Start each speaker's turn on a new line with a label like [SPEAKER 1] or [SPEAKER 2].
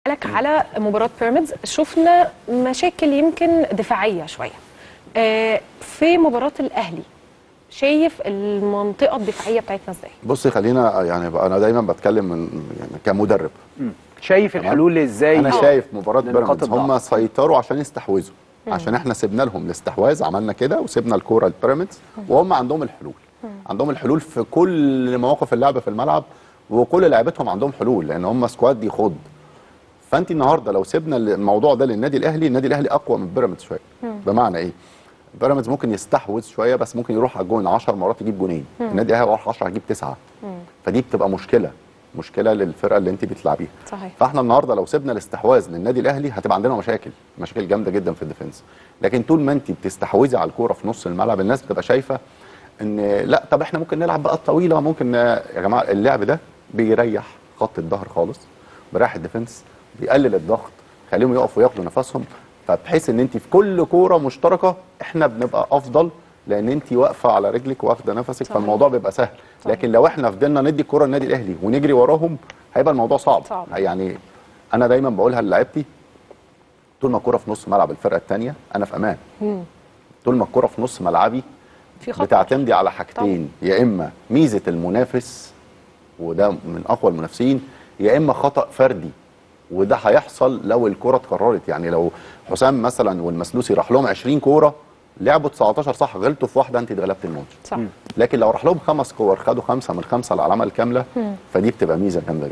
[SPEAKER 1] لك على مباراة بيراميدز، شفنا مشاكل يمكن دفاعية شوية. في مباراة الأهلي شايف المنطقة الدفاعية بتاعتنا ازاي؟
[SPEAKER 2] بصي خلينا يعني بقى انا دايما بتكلم من يعني كمدرب.
[SPEAKER 3] شايف الحلول ازاي؟
[SPEAKER 2] انا شايف مباراة بيراميدز هم
[SPEAKER 3] الضعف.
[SPEAKER 2] سيطروا عشان يستحوذوا، عشان احنا سيبنا لهم الاستحواذ، عملنا كده وسيبنا الكوره لبيراميدز، وهم عندهم الحلول. عندهم الحلول في كل مواقف اللعب في الملعب، وكل لعيبتهم عندهم حلول لان هم سكواد يخض. فانت النهارده لو سيبنا الموضوع ده للنادي الاهلي، النادي الاهلي اقوى من بيراميدز شويه. بمعنى ايه؟ بيراميدز ممكن يستحوذ شويه بس ممكن يروح على الجون 10 مرات يجيب جونين، النادي الاهلي راح 10 هيجيب 9. فدي بتبقى مشكله للفرقه اللي انت بتلعبيها.
[SPEAKER 1] صحيح.
[SPEAKER 2] فاحنا النهارده لو سيبنا الاستحواذ للنادي الاهلي هتبقى عندنا مشاكل جامده جدا في الديفنس. لكن طول ما انت بتستحوذي على الكوره في نص الملعب الناس بتبقى شايفه ان لا، طب احنا ممكن نلعب بقى طويله، ممكن يا جماعه اللعب ده بيريح خط الظهر خالص، بيريح الديفنس، بيقلل الضغط، خليهم يقفوا ياخدوا نفسهم. فبحيث ان انت في كل كوره مشتركه احنا بنبقى افضل، لان انت واقفه على رجلك واخده نفسك.
[SPEAKER 1] صحيح.
[SPEAKER 2] فالموضوع بيبقى سهل.
[SPEAKER 1] صحيح.
[SPEAKER 2] لكن لو احنا فضلنا ندي الكوره للنادي الاهلي ونجري وراهم هيبقى الموضوع صعب. يعني انا دايما بقولها للاعيبتي، طول ما الكوره في نص ملعب الفرقه الثانيه انا في امان. طول ما الكوره في نص ملعبي
[SPEAKER 1] في خطر.
[SPEAKER 2] بتعتمدي على حاجتين، يا اما ميزه المنافس وده من اقوى المنافسين، يا اما خطا فردي وده هيحصل لو الكره اتكررت. يعني لو حسام مثلا والمسلوسي راح لهم 20 كوره لعبوا 19 صح، غلطوا في واحده انت اتغلبت الماتش.
[SPEAKER 1] صح.
[SPEAKER 2] لكن لو راح لهم 5 كور خدوا 5 من 5 على العلامه الكامله، فدي بتبقى ميزه جامده.